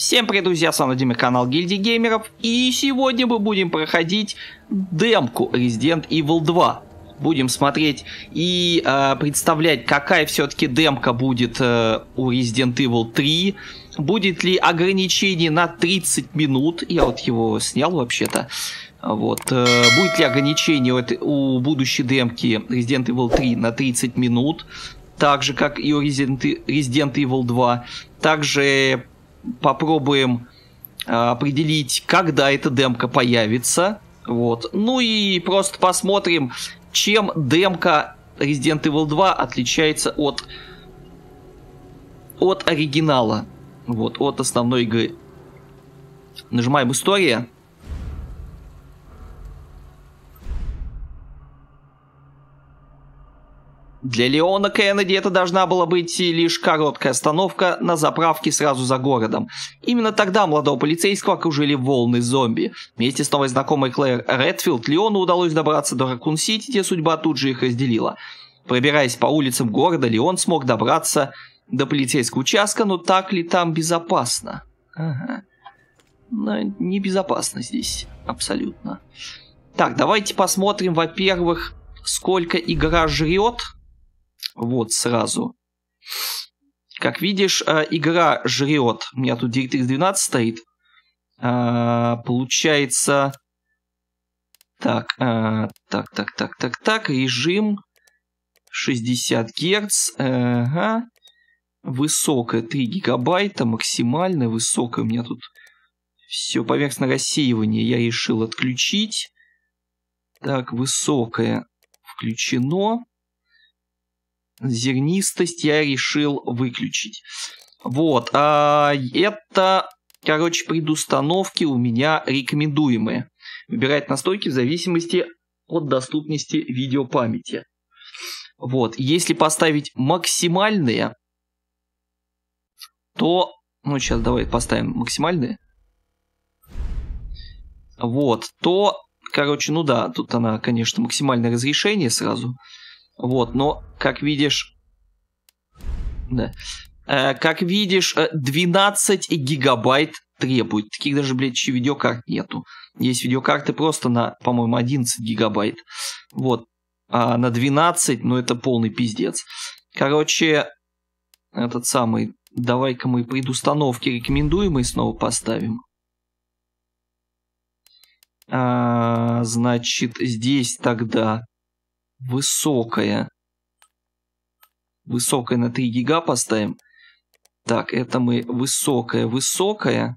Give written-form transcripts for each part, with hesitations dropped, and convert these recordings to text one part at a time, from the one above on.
Всем привет, друзья, с вами Владимир, канал Гильдии Геймеров. И сегодня мы будем проходить демку Resident Evil 2. Будем смотреть и представлять, какая все-таки демка будет у Resident Evil 3. Будет ли ограничение на 30 минут. Я вот его снял вообще-то. Вот. Будет ли ограничение у будущей демки Resident Evil 3 на 30 минут. Так же, как и у Resident Evil 2. Также попробуем определить, когда эта демка появится. Вот. Ну и просто посмотрим, чем демка Resident Evil 2 отличается от оригинала. Вот, от основной игры. Нажимаем «История». Для Леона Кеннеди это должна была быть лишь короткая остановка на заправке сразу за городом. Именно тогда молодого полицейского окружили волны зомби. Вместе с новой знакомой Клэр Редфилд Леону удалось добраться до Ракун-Сити, где судьба тут же их разделила. Пробираясь по улицам города, Леон смог добраться до полицейского участка, но так ли там безопасно? Ага. Но небезопасно здесь, абсолютно. Так, давайте посмотрим, во-первых, сколько игра жрет. Вот сразу. Как видишь, игра жрет. У меня тут DirectX 12 стоит. Получается... Так, режим 60 Гц. Ага. Высокая 3 гигабайта. Максимальная высокая. У меня тут все поверхностное рассеивание я решил отключить. Так, высокое включено. Зернистость я решил выключить. Вот. Это, короче, предустановки у меня рекомендуемые. Выбирать настройки в зависимости от доступности видеопамяти. Вот. Если поставить максимальные, то... Ну, сейчас давай поставим максимальные. Вот. То, короче, ну да, тут она, конечно, максимальное разрешение сразу. Вот, но, как видишь... Да. Как видишь, 12 гигабайт требует. Таких даже, блядь, еще видеокарт нету. Есть видеокарты просто на, по-моему, 11 гигабайт. Вот. А на 12, ну, это полный пиздец. Короче, этот самый... Давай-ка мы предустановки рекомендуемые снова поставим. Значит, здесь тогда... Высокая. Высокая на 3 гига поставим. Так, это мы высокая.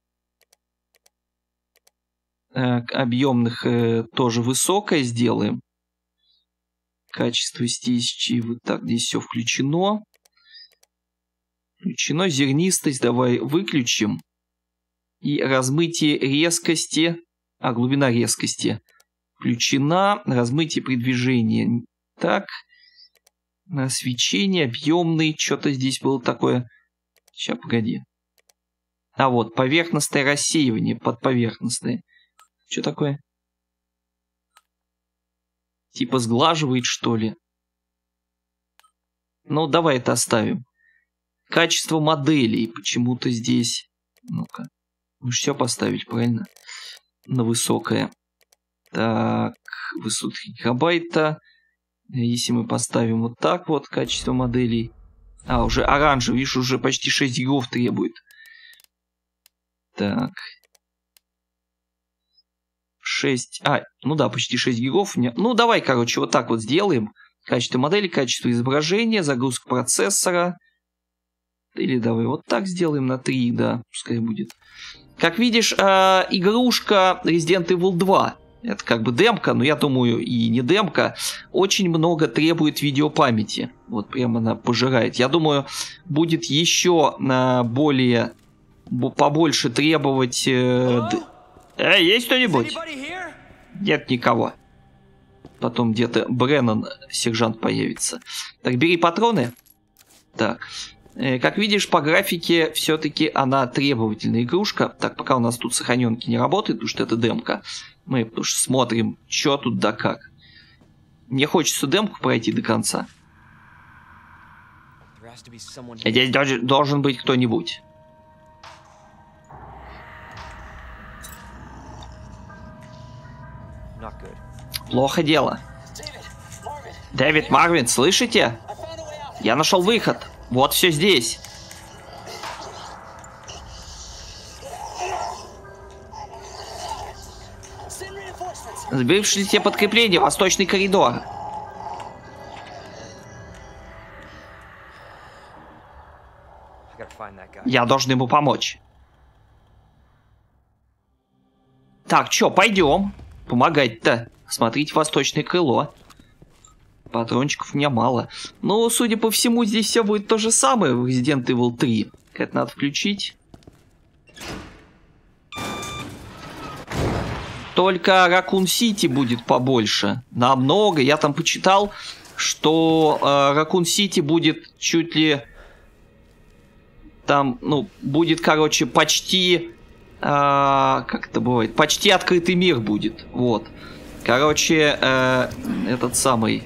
Объемных тоже высокое сделаем. Качество стечи. Вот так, здесь все включено. Включено. Зернистость давай выключим. И размытие резкости. Глубина резкости. Включена. Размытие при движении. Так. Свечение. Объемный. Что-то здесь было такое. Сейчас, погоди. Вот. Поверхностное рассеивание. Подповерхностное. Что такое? Типа сглаживает, что ли? Ну, давай это оставим. Качество моделей. Почему-то здесь. Ну-ка. Можешь все поставить, правильно? На высокое. Так, высота гигабайта. Если мы поставим вот так вот, качество моделей. Уже оранжевый, видишь, уже почти 6 гигов требует. Так. 6, ну да, почти 6 гигов. Ну, давай, короче, вот так вот сделаем. Качество модели, качество изображения, загрузка процессора. Или давай вот так сделаем на 3, да, пускай будет. Как видишь, игрушка Resident Evil 2. Это как бы демка, но я думаю и не демка. Очень много требует видеопамяти. Вот прямо она пожирает. Я думаю, будет еще побольше требовать... есть кто-нибудь? Нет никого. Потом где-то Бреннан, сержант, появится. Так, бери патроны. Так. Как видишь, по графике все-таки она требовательная игрушка. Так, пока у нас тут сохраненки не работает, потому что это демка. Мы потому что смотрим, что тут да как. Мне хочется демку пройти до конца. Здесь должен быть кто-нибудь. Плохо дело. Дэвид, Марвин, слышите? Я нашел выход. Вот все здесь. Сбившись все подкрепления, восточный коридор. Я должен ему помочь. Так, чё, пойдем. Помогать-то. Смотрите, восточное крыло. Патрончиков у меня мало. Но, судя по всему, здесь все будет то же самое в Resident Evil 3. Это надо включить. Только Ракун Сити будет побольше. Намного. Я там почитал, что Ракун Сити будет чуть ли... Там, ну, будет, короче, почти... как это бывает? Почти открытый мир будет. Вот. Короче, этот самый...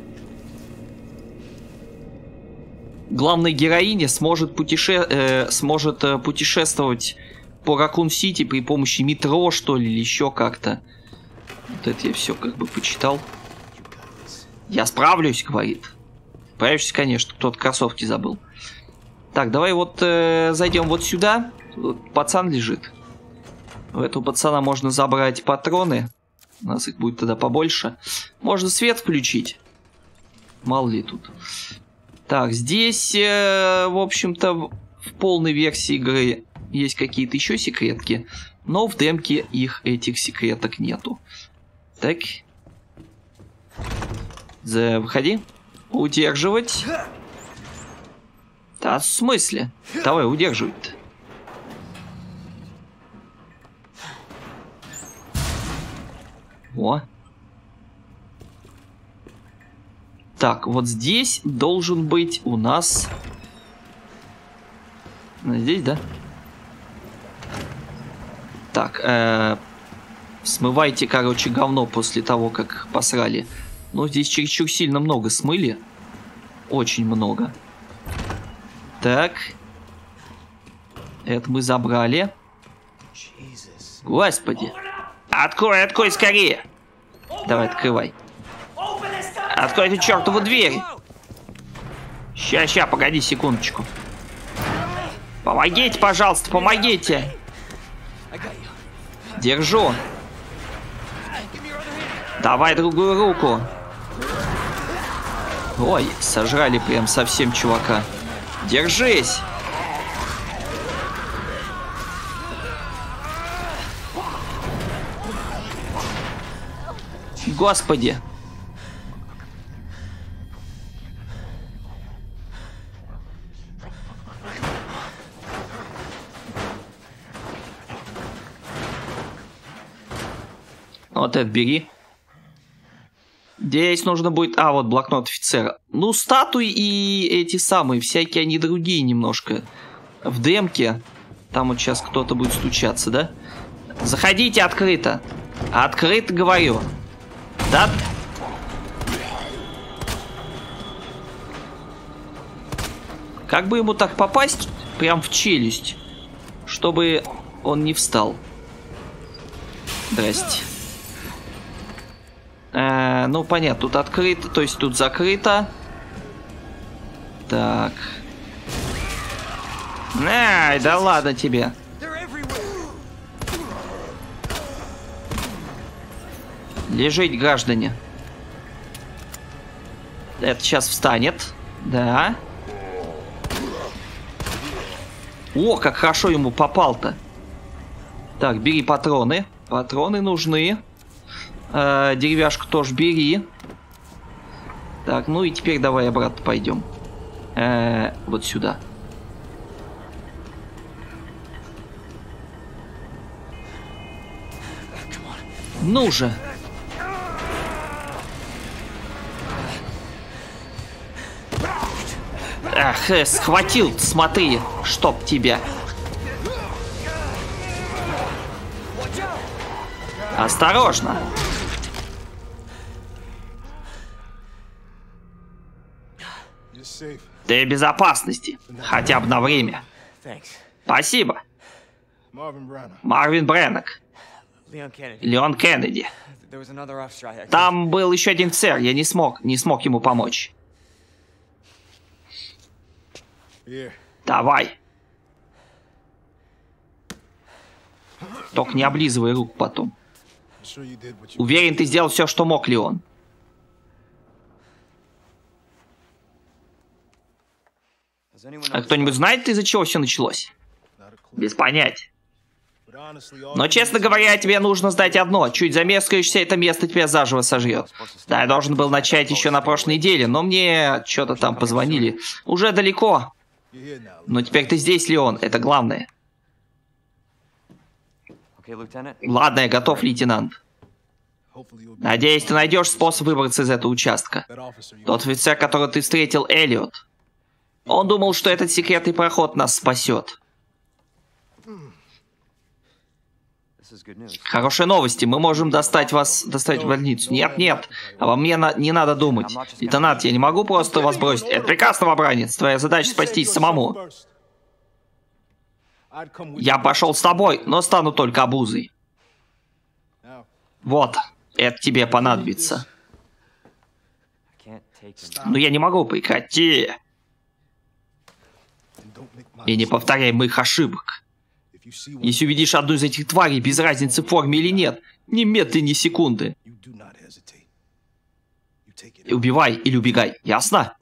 Главная героиня сможет путешествовать по Ракун-Сити при помощи метро, что ли, или еще как-то. Вот это я все как бы почитал. Я справлюсь, говорит. Справишься, конечно, кто-то кроссовки забыл. Так, давай вот зайдем вот сюда. Тут пацан лежит. У этого пацана можно забрать патроны. У нас их будет тогда побольше. Можно свет включить. Мало ли тут. Так, здесь, в общем-то, в полной версии игры есть какие-то еще секретки. Но в демке их, этих секреток, нету. Так. Выходи. Удерживать. Да, в смысле? Давай, удерживай-то. О. Так, вот здесь должен быть у нас... Здесь, да? Так, смывайте, короче, говно после того, как посрали. Ну, здесь чересчур сильно много смыли. Очень много. Так. Это мы забрали. Господи. Открой, открой скорее. Давай, открывай. Открой эту чертову дверь. Ща, погоди секундочку. Помогите, пожалуйста, помогите. Держу. Давай другую руку. Ой, сожрали прям совсем чувака. Держись. Господи. Вот это бери. Здесь нужно будет... А, вот блокнот офицера. Ну, статуи и эти самые, всякие они другие немножко. В демке. Там вот сейчас кто-то будет стучаться, да? Заходите открыто. Открыто говорю. Да? Как бы ему так попасть прям в челюсть, чтобы он не встал? Здрасте. Ну, понятно, тут открыто, то есть тут закрыто. Так. Ай, да ладно тебе. Лежите, граждане. Это сейчас встанет. Да. О, как хорошо ему попал-то. Так, бери патроны. Патроны нужны. Деревяшку тоже бери. Так, ну и теперь давай обратно пойдем. Вот сюда. Ну же. Ах, схватил, смотри, чтоб тебя. Осторожно. Ты в безопасности, хотя бы на время. Спасибо. Марвин Бреннок. Леон Кеннеди. Там был еще один офицер, я не смог ему помочь. Давай. Только не облизывай рук потом. Уверен, ты сделал все, что мог, Леон. А кто-нибудь знает, из-за чего все началось? Без понятия. Но, честно говоря, тебе нужно знать одно. Чуть замескаешься, это место тебя заживо сожрет. Да, я должен был начать еще на прошлой неделе, но мне что-то там позвонили. Уже далеко. Но теперь ты здесь, Леон, это главное. Ладно, я готов, лейтенант. Надеюсь, ты найдешь способ выбраться из этого участка. Тот офицер, которого ты встретил, Эллиот. Он думал, что этот секретный проход нас спасет. Хорошие новости. Мы можем доставить в больницу. Нет, нет. Обо мне не надо думать. Лейтенант, я не могу просто вас бросить. Это прекрасно, новобранец. Твоя задача спастись самому. Я пошел с тобой, но стану только обузой. Вот. Это тебе понадобится. Но я не могу, прекрати. И не повторяй моих ошибок. Если увидишь одну из этих тварей, без разницы в форме или нет, ни медли, ни секунды. Убивай или убегай, ясно?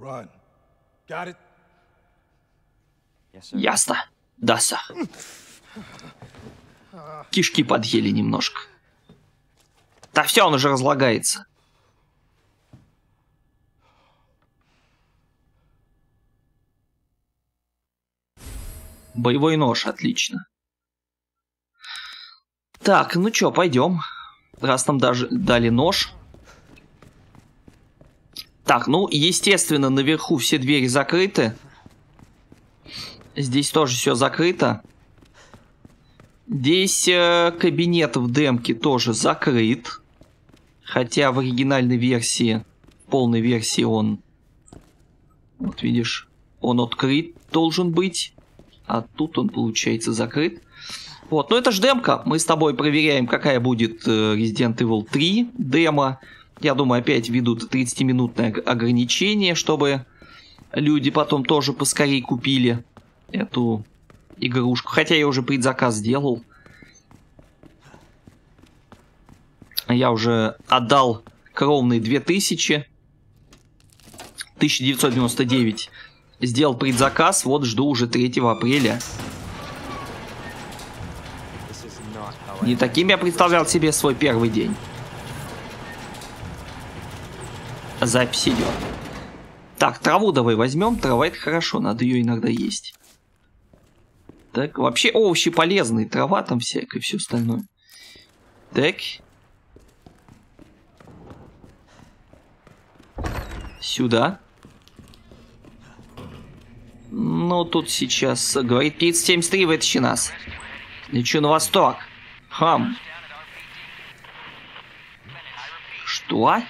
Ясно. Да, сэр. Кишки подъели немножко. Да все, он уже разлагается. Боевой нож, отлично. Так, ну чё, пойдем. Раз нам даже дали нож. Так, ну, естественно, наверху все двери закрыты. Здесь тоже все закрыто. Здесь кабинет в демке тоже закрыт. Хотя в оригинальной версии, в полной версии он... Вот видишь, он открыт должен быть. А тут он, получается, закрыт. Вот, ну это ж демка. Мы с тобой проверяем, какая будет Resident Evil 3 демо. Я думаю, опять ведут 30-минутное ограничение, чтобы люди потом тоже поскорей купили эту игрушку. Хотя я уже предзаказ сделал. Я уже отдал кровные 2000. 1999. Сделал предзаказ, вот жду уже 3 апреля. Не таким я представлял себе свой первый день. Запись идет. Так, траву давай возьмем. Трава это хорошо, надо ее иногда есть. Так, вообще овощи полезные. Трава там всякая, все остальное. Так. Сюда. Ну, тут сейчас, говорит, 573, вытащи нас. Лечу на восток. Хам. Что?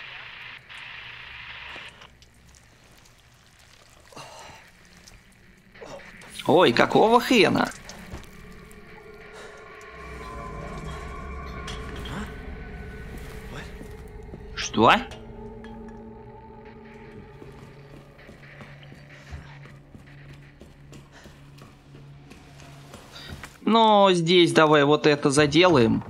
Ой, какого хрена? Что? Но здесь давай вот это заделаем.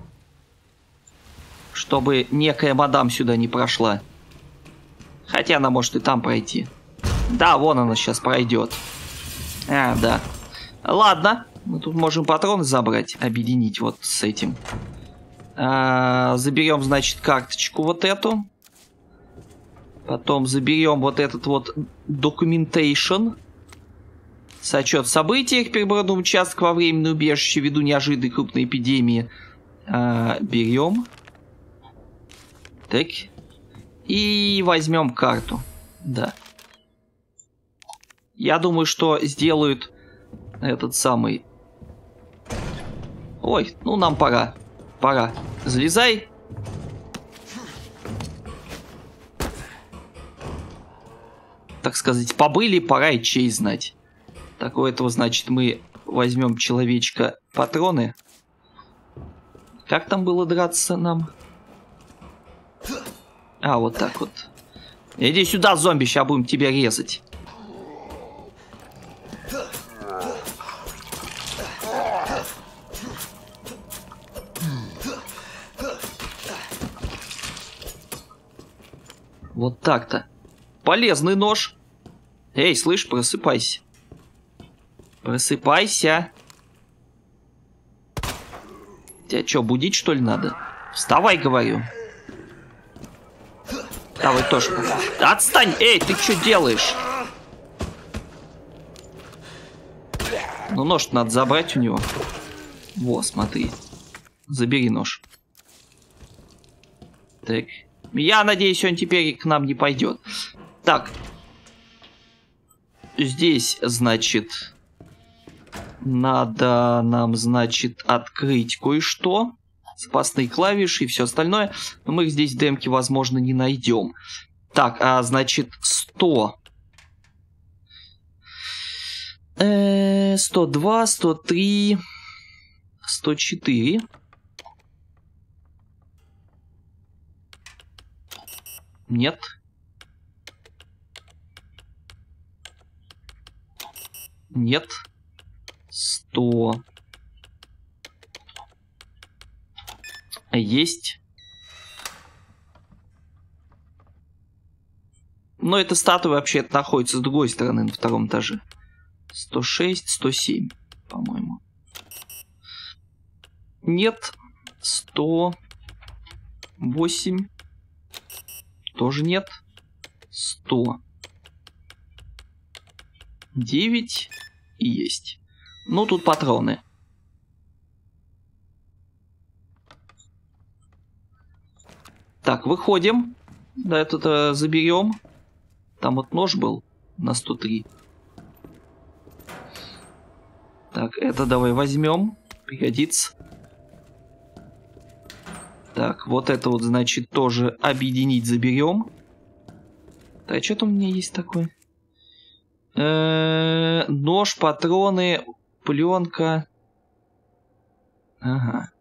Чтобы некая мадам сюда не прошла. Хотя она может и там пройти. Да, вон она сейчас пройдет. А, да. Ладно. Мы тут можем патроны забрать. Объединить вот с этим. Заберем, значит, карточку вот эту. Потом заберем вот этот вот documentation. Отчет событий к приборному участку во временное убежище ввиду неожиданной крупной эпидемии. Берем. Так. И возьмем карту. Да. Я думаю, что сделают этот самый... Ой, ну нам пора. Пора. Залезай. Так сказать, побыли, пора и честь знать. Так, у этого, значит, мы возьмем человечка патроны. Как там было драться нам? А, вот так вот. Иди сюда, зомби, сейчас будем тебя резать. Вот так-то. Полезный нож. Эй, слышь, просыпайся. Просыпайся. Тебя что, будить, что ли, надо? Вставай, говорю. Давай тоже. Отстань! Эй, ты что делаешь? Ну, нож надо забрать у него. Во, смотри. Забери нож. Так. Я надеюсь, он теперь к нам не пойдет. Так. Здесь, значит, надо нам, значит, открыть кое-что. Запасные клавиши и все остальное. Но мы их здесь в демке, возможно, не найдем. Так, значит, 100. 102, 103, 104. Нет. Нет. 100. Есть. Но эта статуя вообще находится с другой стороны, на втором этаже. 106, 107, по-моему. Нет. 108. Тоже нет. 100. 9. И есть. Ну, тут патроны. Так, выходим. Да, это заберем. Там вот нож был на 103. Так, это давай возьмем. Пригодится. Так, вот это вот, значит, тоже объединить заберем. Так, что там у меня есть такое? Нож, патроны, пленка. Ага.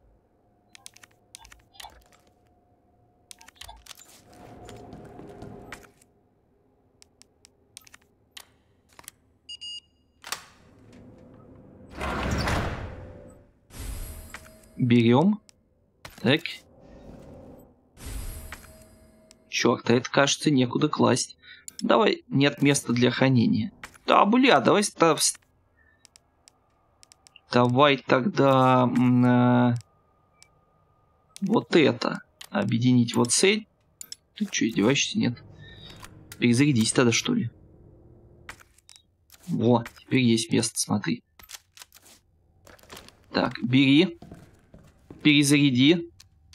Берем. Так. Черт, а это, кажется, некуда класть. Давай, нет места для хранения. Да, бля, давай... Давай тогда... вот это. Объединить вот с этим. Ты что, издеваешься? Нет. Перезарядись тогда, что ли. Во, теперь есть место, смотри. Так, бери. Перезаряди.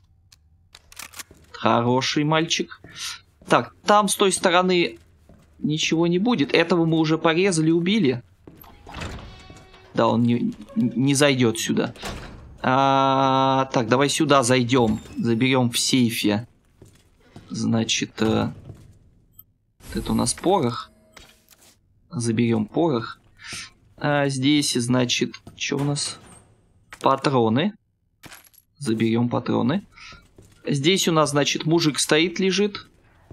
Хороший мальчик. Так, там с той стороны ничего не будет. Этого мы уже порезали, убили. Да, он не зайдет сюда. Так, давай сюда зайдем. Заберем в сейфе. Значит, это у нас порох. Заберем порох. Здесь, значит, что у нас? Патроны. Заберем патроны. Здесь у нас, значит, мужик стоит, лежит.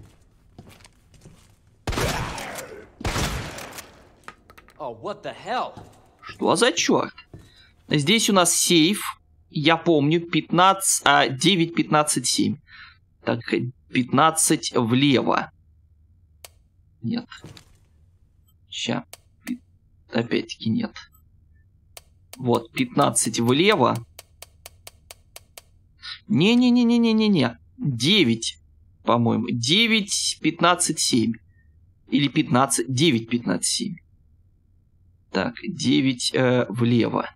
What the hell? Что за черт? Здесь у нас сейф. Я помню, 15, 9, 15, 7. Так, 15 влево. Нет. Ща. Опять-таки нет. Вот, 15 влево. Не-не-не-не-не-не-не. 9, по-моему. 9, 15, 7. Или 15, 9, 15, 7. Так, 9 влево.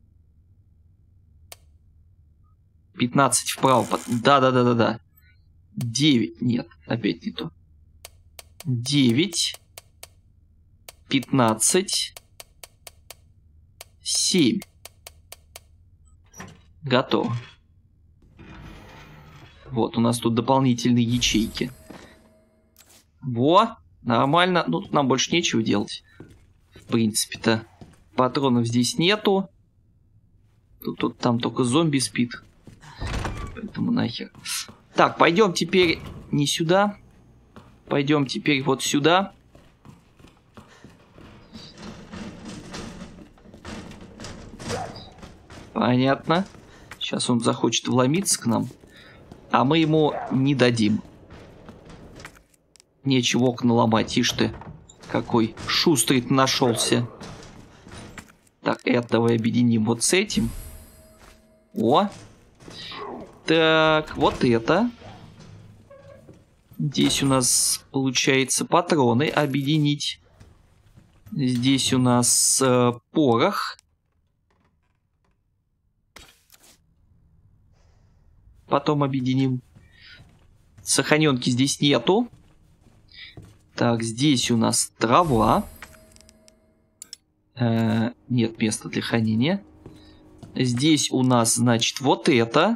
15 вправо. Да-да-да-да-да. 9. Нет, опять не то. 9. 15. 7. Готово. Вот, у нас тут дополнительные ячейки. Во, нормально. Ну, тут нам больше нечего делать. В принципе-то. Патронов здесь нету. Тут там только зомби спит. Поэтому нахер. Так, пойдем теперь не сюда. Пойдем теперь вот сюда. Понятно. Сейчас он захочет вломиться к нам. А мы ему не дадим. Нечего окна ломать, ишь ты. Какой шустрый нашелся. Так, этого объединим вот с этим. О. Так, вот это. Здесь у нас, получается, патроны объединить. Здесь у нас порох. Потом объединим. Сохраненки здесь нету. Так, здесь у нас трава. Нет места для хранения. Здесь у нас, значит, вот это.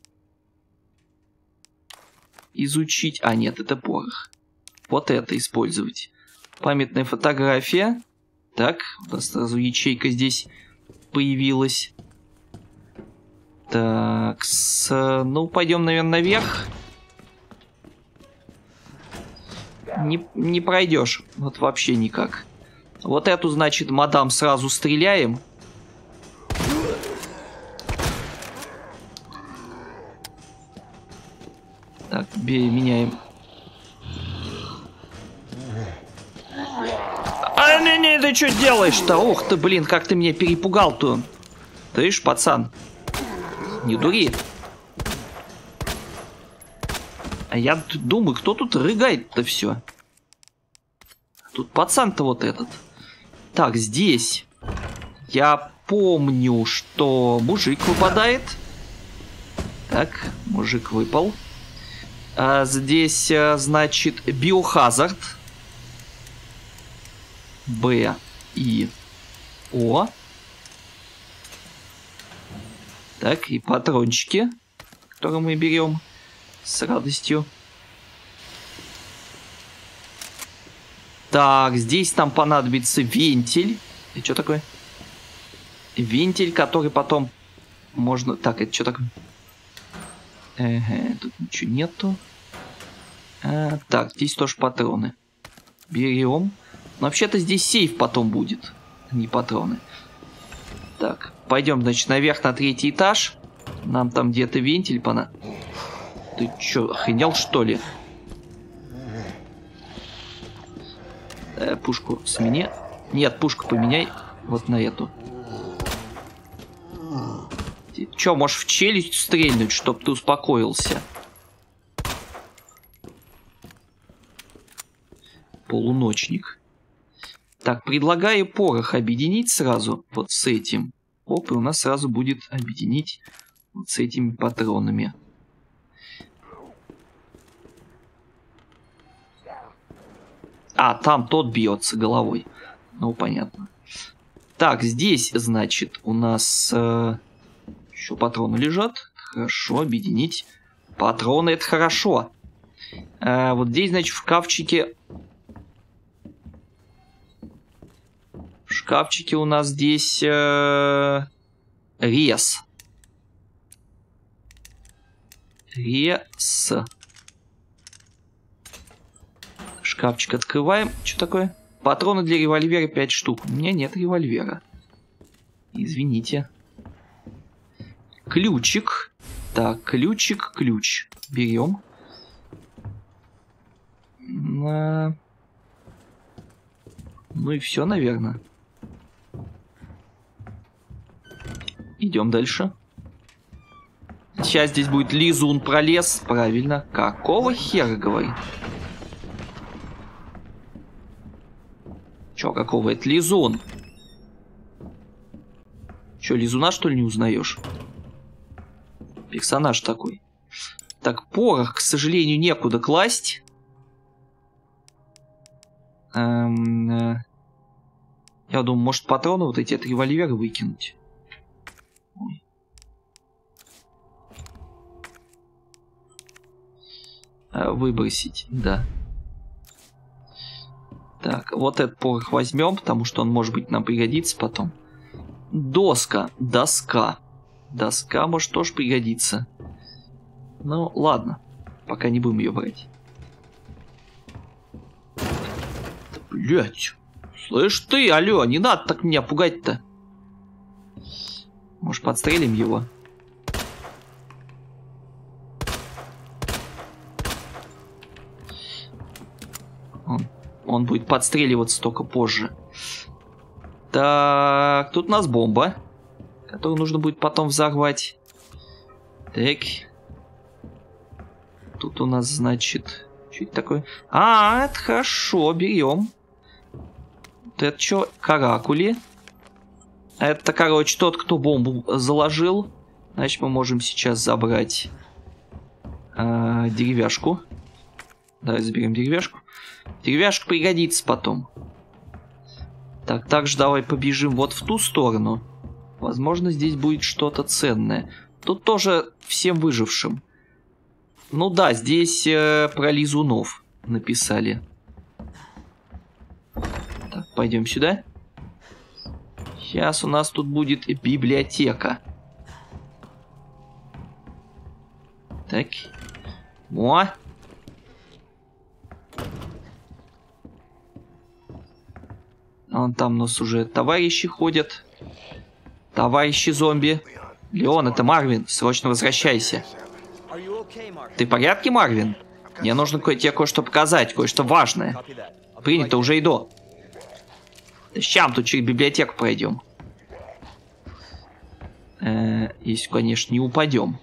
Изучить. А, нет, это порох. Вот это использовать. Памятная фотография. Так, у нас сразу ячейка здесь появилась. Так, ну, пойдем, наверное, наверх. Не пройдешь. Вот вообще никак. Вот эту, значит, мадам сразу стреляем. Так, меняем. А, не, ты что делаешь-то? Ух ты, блин, как ты меня перепугал-то. Ты ж, пацан. Не дури. А я думаю, кто тут рыгает-то все? Тут пацан-то вот этот. Так, здесь. Я помню, что мужик выпадает. Так, мужик выпал. А здесь, значит, биохазард. Б и О. Так, и патрончики, которые мы берем с радостью. Так, здесь нам понадобится вентиль. И что такое? Вентиль, который потом можно... Так, это что такое? Тут ничего нету. Так, здесь тоже патроны. Берем. Но вообще-то здесь сейф потом будет, не патроны. Так, пойдем, значит, наверх на 3-й этаж. Нам там где-то вентиль понадобится. Ты чё, охренел, что ли? Пушку смени. Нет, пушку поменяй вот на эту. Ты чё, можешь в челюсть стрельнуть, чтоб ты успокоился? Полуночник. Так, предлагаю порох объединить сразу вот с этим. Оп, и у нас сразу будет объединить вот с этими патронами. А, там тот бьется головой. Ну, понятно. Так, здесь, значит, у нас еще патроны лежат. Хорошо, объединить. Патроны, это хорошо. Вот здесь, значит, в шкафчике... В шкафчике у нас здесь рез. Рез. Шкафчик открываем. Что такое? Патроны для револьвера 5 штук. У меня нет револьвера. Извините. Ключик. Так, ключик, ключ. Берем. Ну и все, наверное. Идем дальше. Сейчас здесь будет лизун пролез. Правильно. Какого хера, говорит? Чё, какого? Это лизун. Чё, лизуна, что ли, не узнаешь? Персонаж такой. Так, порох, к сожалению, некуда класть. Я думаю, может, патроны вот эти от револьвера выкинуть. Ой. Выбросить, да. Так, вот этот порох возьмем, потому что он, может быть, нам пригодится потом. Доска, доска. Доска может тоже пригодиться. Ну, ладно. Пока не будем ее брать. Да, блять. Слышь ты, алло, не надо так меня пугать-то. Может, подстрелим его? Он будет подстреливаться только позже. Так, тут у нас бомба, которую нужно будет потом взорвать. Так. Тут у нас, значит... Что это такое? А, это хорошо, берем. Вот это что? Каракули. Это, короче, тот, кто бомбу заложил. Значит, мы можем сейчас забрать деревяшку. Давай заберем деревяшку. Деревяшка пригодится потом. Так, также давай побежим вот в ту сторону. Возможно, здесь будет что-то ценное. Тут тоже всем выжившим. Ну да, здесь про лизунов написали. Так, пойдем сюда. Сейчас у нас тут будет библиотека. Так. О! Вон там у нас уже товарищи ходят. Товарищи зомби. Леон, это Марвин. Срочно возвращайся. Ты в порядке, Марвин? Мне нужно тебе кое-что показать, кое-что важное. Принято, уже иду. Сейчас тут через библиотеку пройдем. Если, конечно, не упадем.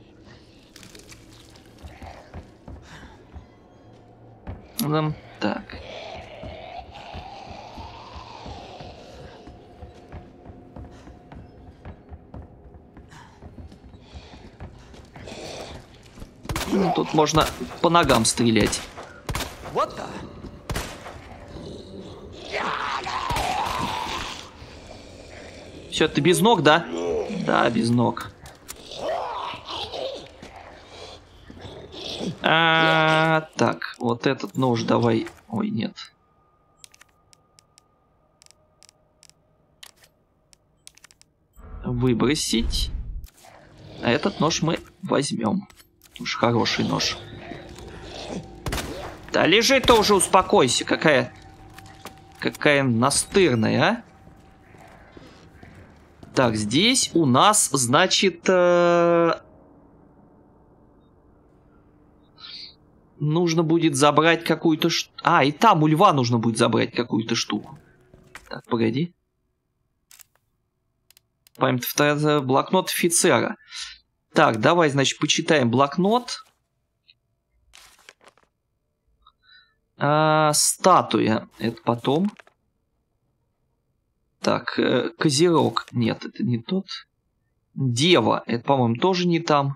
Так. Ну, тут можно по ногам стрелять. Все, ты без ног, да? Да, без ног. Так, вот этот нож давай. Ой, нет. Выбросить. А этот нож мы возьмем. Уж хороший нож. Да лежи ты уже, успокойся. Какая настырная, а? Так, здесь у нас, значит... нужно будет забрать какую-то... и там у льва нужно будет забрать какую-то штуку. Так, погоди. Блокнот офицера. Так, давай, значит, почитаем блокнот. Статуя. Это потом. Так, Козерог. Нет, это не тот. Дева. Это, по-моему, тоже не там.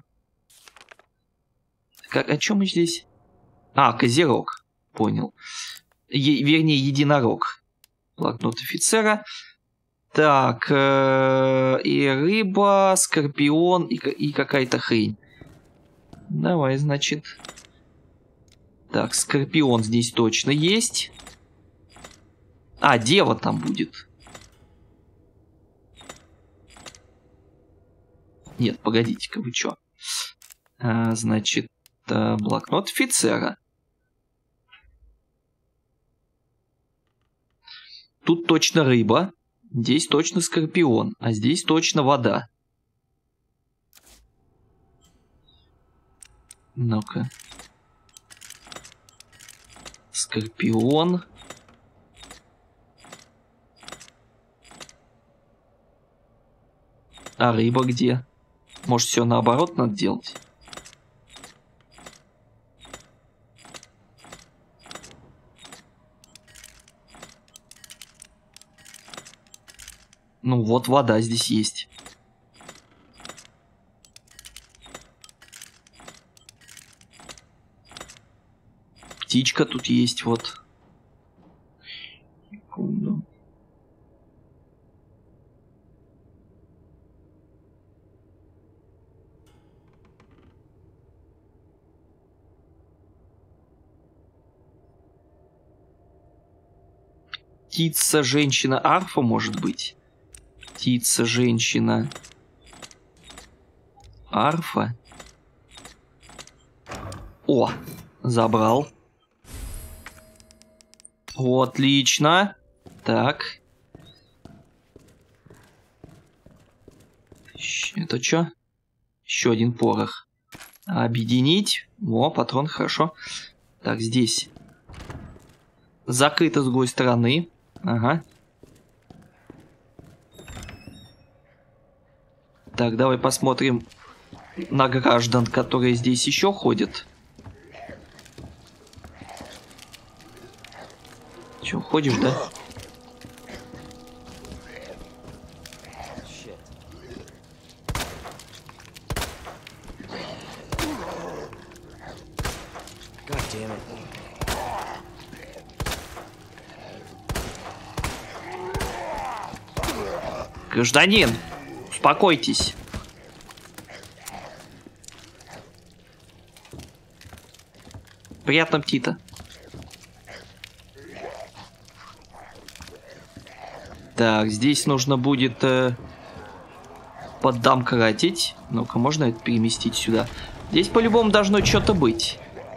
О чем мы здесь? Козерог. Понял. Вернее, единорог. Блокнот офицера. Так, и рыба, скорпион и какая-то хрень. Давай, значит. Так, скорпион здесь точно есть. Дева там будет. Нет, погодите-ка, вы чё? Значит, блокнот офицера. Тут точно рыба. Здесь точно скорпион, а здесь точно вода. Ну-ка. Скорпион. А рыба где? Может, все наоборот надо делать? Ну вот вода здесь есть. Птичка тут есть, вот. Секунду. Птица, женщина, арфа, может быть. Птица, женщина, арфа. О, забрал. Отлично. Так. Это что? Еще один порох. Объединить. О, патрон, хорошо. Так, здесь. Закрыто с другой стороны. Ага. Так, давай посмотрим на граждан, которые здесь еще ходят. Че, ходишь, да? Гражданин, успокойтесь. Приятного аппетита. Так, здесь нужно будет поддомкратить. Ну-ка, можно это переместить сюда? Здесь по-любому должно что-то быть.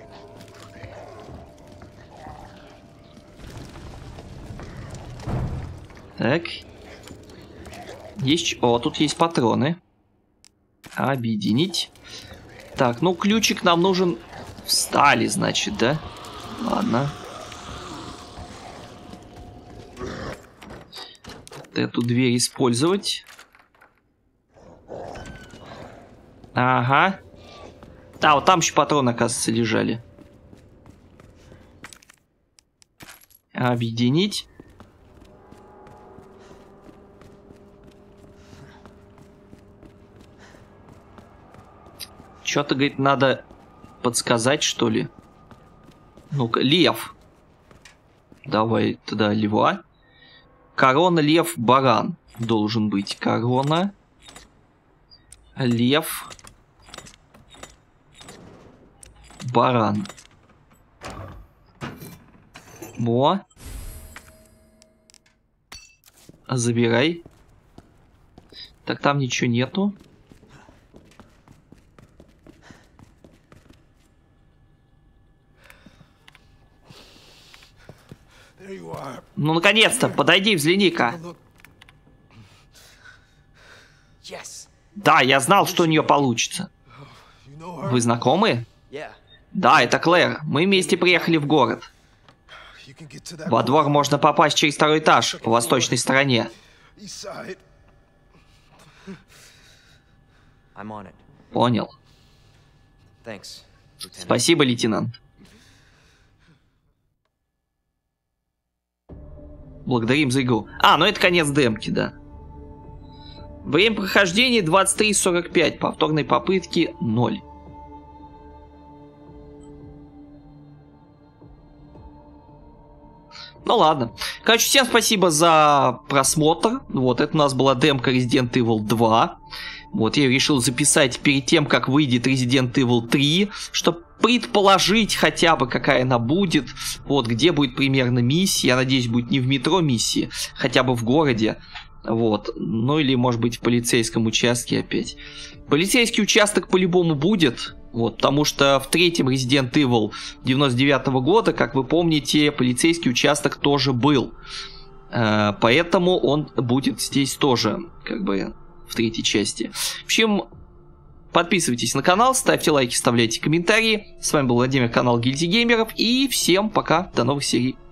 Так. Есть... О, тут есть патроны. Объединить. Так, ну ключик нам нужен в стали, значит, да? Ладно. Эту дверь использовать. Ага. А, вот там еще патроны, оказывается, лежали. Объединить. Что-то, говорит, надо подсказать, что ли? Ну-ка, лев. Давай туда льва. Корона, лев, баран должен быть. Корона, лев, баран. Во. Забирай. Так, там ничего нету. Ну, наконец-то, подойди, взгляни-ка. Да, я знал, что у нее получится. Вы знакомы? Да, это Клэр. Мы вместе приехали в город. Во двор можно попасть через второй этаж, по восточной стороне. Понял. Спасибо, лейтенант. Благодарим за игру. А, ну это конец демки, да. Время прохождения 23:45. Повторной попытки 0. Ну ладно. Короче, всем спасибо за просмотр. Вот, это у нас была демка Resident Evil 2. Вот, я решил записать перед тем, как выйдет Resident Evil 3, чтобы предположить хотя бы, какая она будет. Вот, где будет примерно миссия. Я надеюсь, будет не в метро миссии, хотя бы в городе. Вот, ну или, может быть, в полицейском участке опять. Полицейский участок по-любому будет. Вот, потому что в третьем Resident Evil 99-го года, как вы помните, полицейский участок тоже был. Поэтому он будет здесь тоже, как бы, в третьей части. В общем, подписывайтесь на канал, ставьте лайки, вставляйте комментарии. С вами был Владимир, канал Гильдии Геймеров. И всем пока, до новых серий.